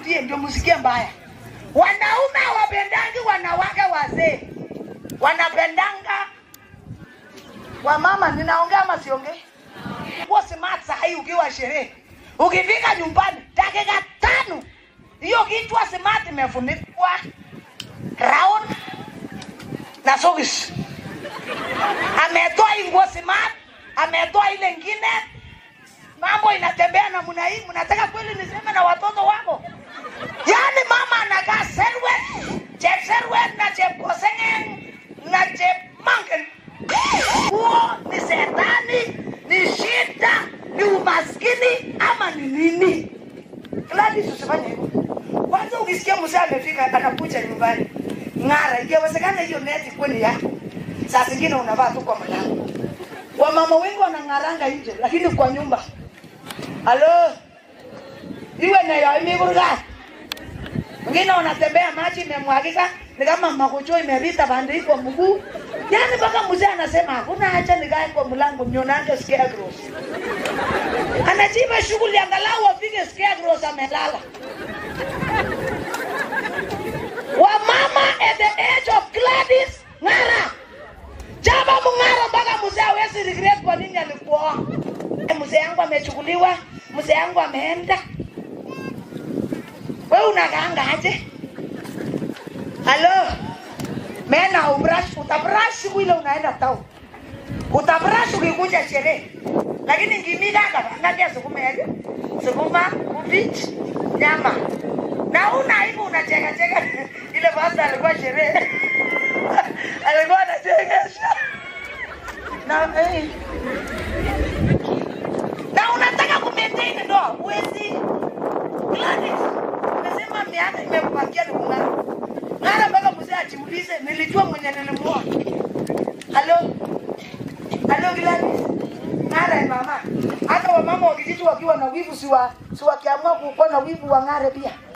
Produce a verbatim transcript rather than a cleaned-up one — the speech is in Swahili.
nirudie ndio musikie mbaya. Wanaume hawapendangi wanawake wazee. Wanapendanga wamama. Ninaongea ama siongee? Kwa smart sahi ukiwa sherehe. Ukifika nyumbani dakika tano hiyo kitu smart imefunikwa round na socks. Ametoa nguo smart, ametoa ile nyingine. Mambo inatembea na mna hii. Mnataka kweli niseme na watoto wako? Yaani mama anakaa serwe, chef serwe na chef kosenge na chef mangen. Huo ni setani, ni shida, ni umaskini ama ni nini? Gladys usifanye hivyo. Kwanza ukisikia mzee amefika anakuja nyumbani, ngara ingewezekana hiyo neti kweli yako. Saa zingine unavaa tu kwa mlango. Wamama wengi wanangaranga nje lakini kwa nyumba. Halo. Iwe na yao imekuruga. Wengine wanatembea maji imemwagika ni kama makojo imepita bande kwa mguu. Yaani mpaka mzee anasema hakuna haja nikae kwa mlango nionange scarecrows. Anajiba shughuli angalau afike scarecrows amelala. Wamama at the age of Gladys ngara. Jaba mungara mpaka mzee hawezi regret kwa nini alikuoa. Mzee yangu amechukuliwa, mzee yangu ameenda. Wewe unakaanga aje? Halo. Mena ubrush, utabrush siku ile unaenda tao. Utabrush ukikuja sherehe. Lakini ngimida kama ngaja sukuma yaje. Sukuma, ubichi, nyama. Na una hivi unacheka cheka ile basi alikuwa sherehe. Alikuwa anachekesha. Na eh. Na unataka kumaintain ndoa, huwezi. Gladys, nasema miaka imekupakia ni kung'ara. Ng'ara mpaka mzee ajiulize nilijua mwenye nilimuoa. Halo? Halo Gladys? Ng'ara ya mama. Hata wamama wakijiji wakiwa na wivu siwa siwakiamua kuwa na wivu wa ng'are pia.